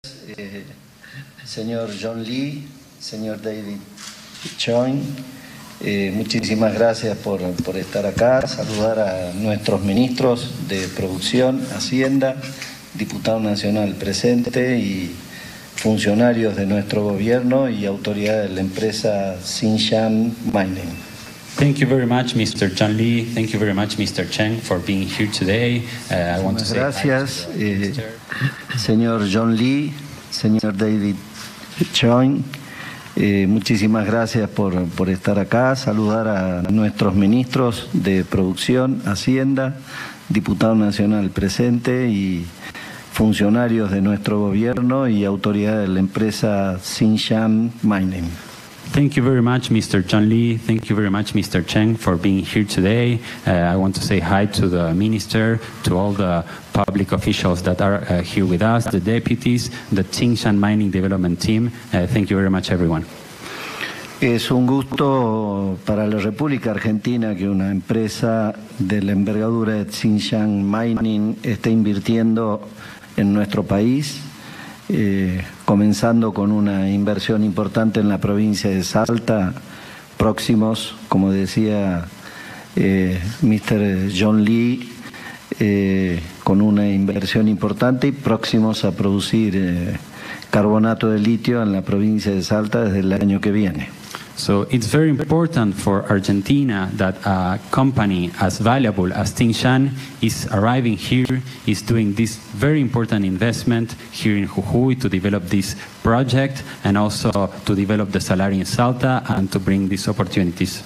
Señor John Lee, señor David Choi, muchísimas gracias por estar acá. Saludar a nuestros ministros de Producción, Hacienda, diputado nacional presente y funcionarios de nuestro gobierno y autoridades de la empresa Tsingshan Mining. Thank you very much, Mr. John Lee. Thank you very much, Mr. Cheng, for being here today. I want to say gracias, señor John Lee, señor David Choi. Muchísimas gracias por estar acá. Saludar a nuestros ministros de Producción, Hacienda, diputado nacional presente y funcionarios de nuestro gobierno y autoridades de la empresa Tsingshan Mining. Thank you very much, Mr. John Lee. Thank you very much, Mr. Cheng, for being here today. I want to say hi to the minister, to all the public officials that are here with us, the deputies, the Tsingshan Mining Development Team. Thank you very much, everyone. Es un gusto para la República Argentina que una empresa de la envergadura de Tsingshan Mining esté invirtiendo en nuestro país. Comenzando con una inversión importante en la provincia de Salta, próximos, como decía Mr. John Lee, con una inversión importante y próximos a producir carbonato de litio en la provincia de Salta desde el año que viene. So it's very important for Argentina that a company as valuable as Tsingshan is arriving here, is doing this very important investment here in Jujuy to develop this project and also to develop the Salari in Salta and to bring these opportunities.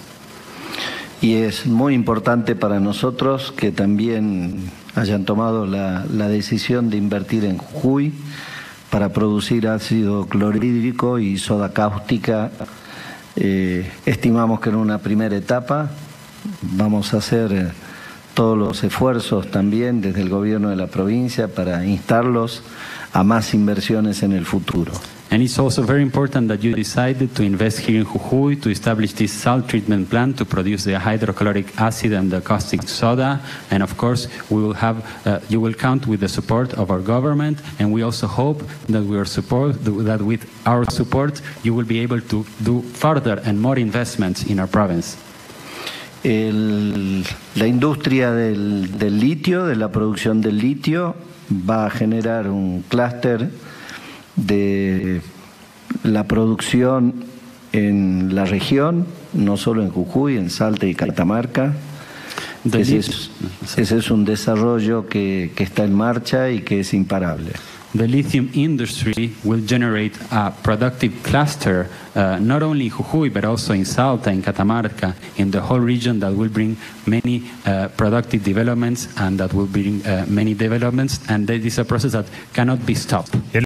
Y es muy importante para nosotros que también hayan tomado la decisión de invertir en Jujuy para producir ácido clorhídrico y soda cáustica. Estimamos que en una primera etapa vamos a hacer todos los esfuerzos también desde el gobierno de la provincia para instarlos a más inversiones en el futuro. And it's also very important that you decided to invest here in Jujuy to establish this salt treatment plant to produce the hydrochloric acid and the caustic soda. And of course, we will have, you will count with the support of our government. And we also hope that that with our support, you will be able to do further and more investments in our province. La industria del litio, de la producción del litio, va a generar un clúster de la producción en la región, no solo en Jujuy, en Salta y Catamarca. Ese es un desarrollo que está en marcha y que es imparable. The lithium industry will generate a productive cluster, not only in Jujuy, but also in Salta, in Catamarca, in the whole region that will bring many productive developments and that will bring many developments. And that is a process that cannot be stopped.